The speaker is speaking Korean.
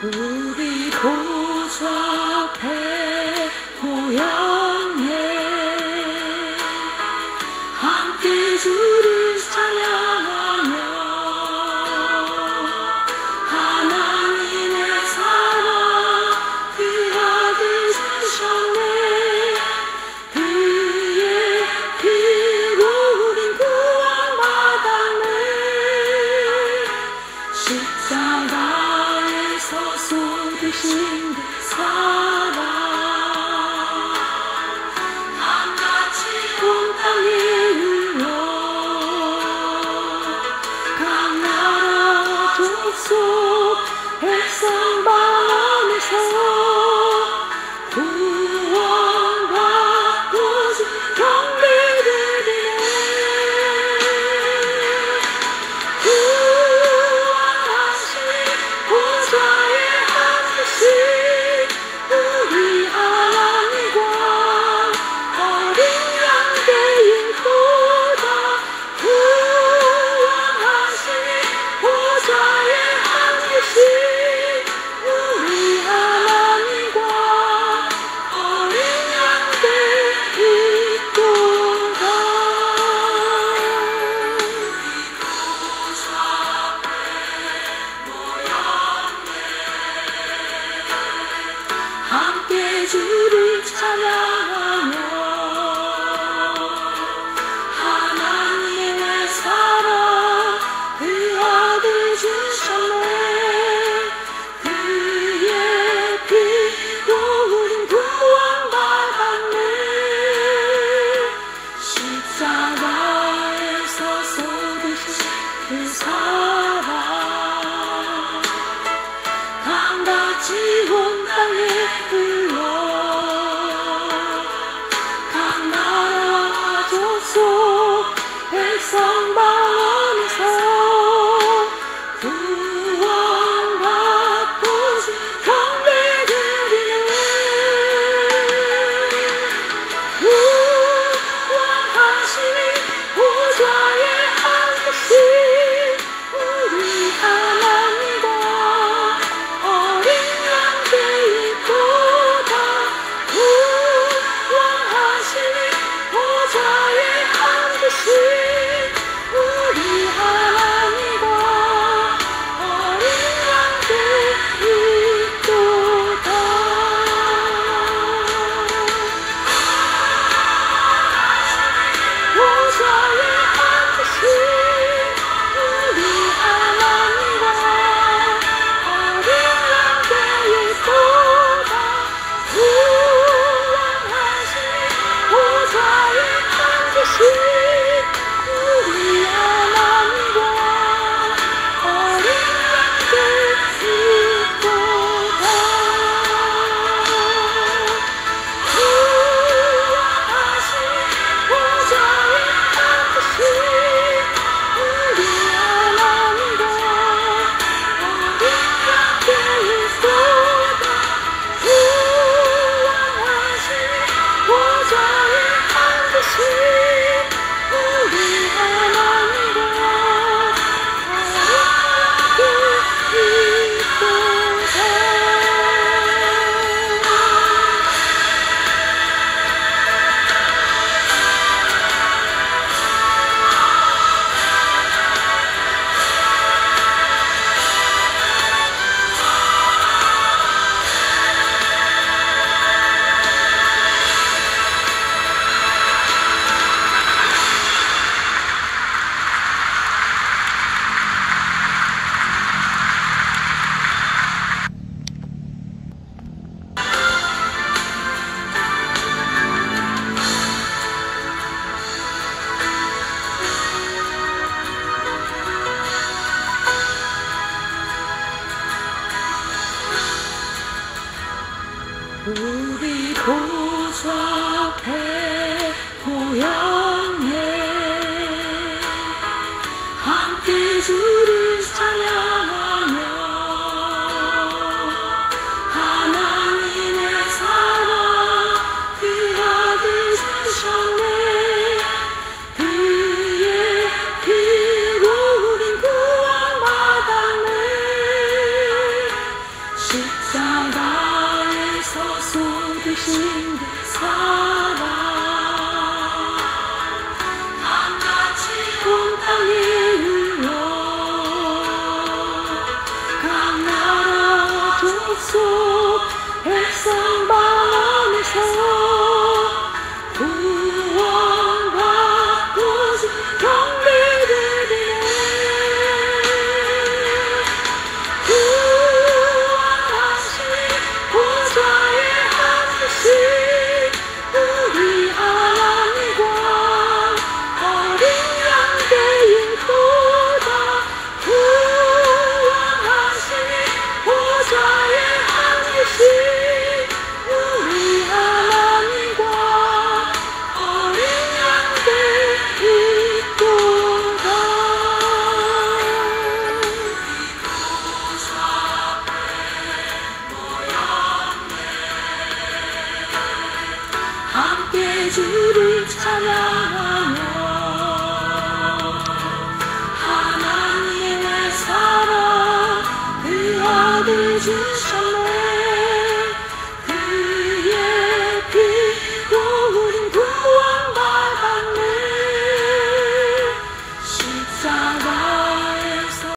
우리 보좌 앞에 모였네. 함께 주를 찬양하며 하나님의 사랑 그 아들 주셨네. 그의 피로 우린 구원받았네. 십자가에서 쏟으신 그 사랑 한같이 온 땅에 흘러 각 나라 족속 백성 마음에서 구원받고 주 경배드리네. 구원하신 보좌에 앉으신 우리 하나님과 어린 양떼의 보다 구원하신 보좌에 앉으신 우리 하나님과 어린 양떼의 보다 함께 주를 찬양하며 하나님의 사랑 그 아들 주셨네. 그의 피로 우린 구원받았네. 십자가에서 쏟으신 그 사랑 강같이 온 땅에 흘러 각 나라 족속 백성 마음에서 구원받고 주 경배드리네. 구원하신 보좌에 앉으신 우리 하나님과 어린 양떼의 보다 구원하신 보좌에 앉으신 우리 하나님과 어린 양떼의 보다 보좌에 앉으신 우리 하나님과 어린 양떼의 보다 구원하신 보좌에 앉으신 우리 하나님과 어린 양떼의 보다 구원하신 보좌에 앉으신 우리 하나님과 어린 양떼의 보다 구원하신 보좌에 앉으신 우리 하나님과 어린 양떼의 우리 보좌 앞에 모였네. 함께 주를 찬양하며 하나님의 사랑 그 아들 주셨네. 그의 피로 우린 구원받았네. 주신 그 사랑 강같이 온 땅에 흘러 각 나라와 족속 백성 마음에서 구원받고 경배드리네. 구원하신 보좌에 앉으신 우리 하나님과 어린 양 되인 도다. 구원하신 보좌에 앉으신 우리 하나님과 어린 양 되인 도다. 함께 주를 찬양